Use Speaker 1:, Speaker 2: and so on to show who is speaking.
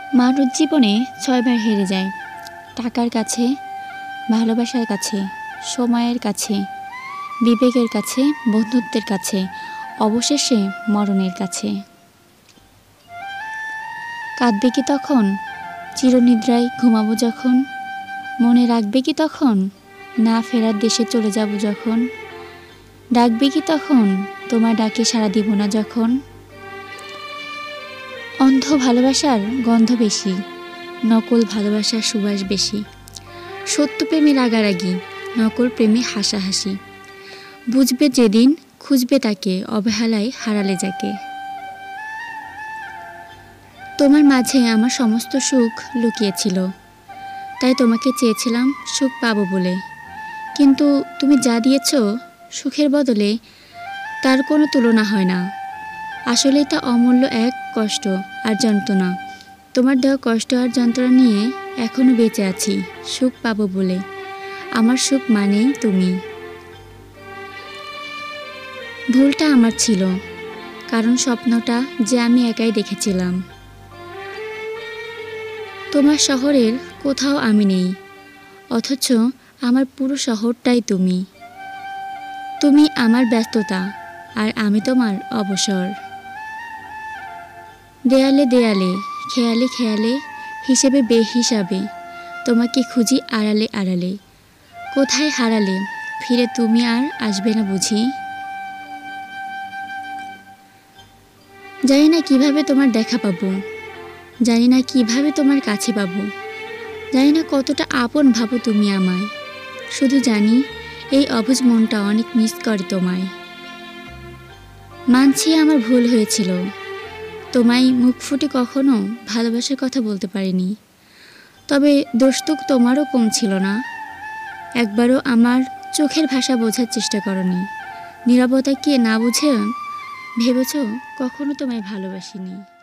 Speaker 1: মানুষ জীবনে ৬ বার হেরে যায়। টাকার কাছে, ভালোবাসার কাছে, সময়ের কাছে, বিবেকের কাছে, বন্ধুত্বের কাছে, অবশেষে মরণের কাছে। কাঁদবে কি তখন? চিরনিদ্রায় ঘুমাবো যখন? মনে রাখবে কি তখন? না ফেরার দেশে চলে যাব যখন? ডাকবে কি তখন? তোমার ডাকে সাড়া দিব না যখন? অন্ধ ভালোবাসার গন্ধ বেশি, নকল ভালোবাসার সুবাস বেশি। সত্য প্রেমে রাগারাগি, নকল প্রেমে হাসাহাসি। বুঝবে যেদিন, খুঁজবে তাকে, অবহেলায় হারালে যাকে। তোমার মাঝে আমার সমস্ত সুখ লুকিয়েছিল, তাই তোমাকে চেয়েছিলাম সুখ পাবো বলে। কিন্তু তুমি যা দিয়েছ সুখের বদলে, তার কোনো তুলনা হয় না। আসলেই তা অমূল্য এক কষ্ট আর যন্ত্রণা। তোমার দেওয়া কষ্ট আর যন্ত্রণা নিয়ে এখনো বেঁচে আছি সুখ পাবো বলে। আমার সুখ মানেই তুমি। ভুলটা আমার ছিল, কারণ স্বপ্নটা যে আমি একাই দেখেছিলাম। তোমার শহরের কোথাও আমি নেই, অথচ আমার পুরো শহরটাই তুমি। তুমি আমার ব্যস্ততা, আর আমি তোমার অবসর। দেয়ালে দেয়ালে, খেয়ালে খেয়ালে, হিসেবে বেহিসাবে, তোমাকে খুঁজি আড়ালে আড়ালে। কোথায় হারালে, ফিরে তুমি আর আসবে না বুঝি? জানি না কিভাবে তোমার দেখা পাবো, জানি না কিভাবে তোমার কাছে পাবো, জানি না কতটা আপন ভাবো তুমি আমায়। শুধু জানি এই অবুঝ মনটা অনেক মিস করে তোমায়। মানছি আমার ভুল হয়েছিল, তোমায় মুখ ফুটে কখনো ভালোবাসার কথা বলতে পারিনি। তবে দোষ তো তোমারও কম ছিল না। একবারও আমার চোখের ভাষা বোঝার চেষ্টা করনি। নীরবতা কে না বুঝে ভেবেছ কখনো তোমায় ভালোবাসিনি।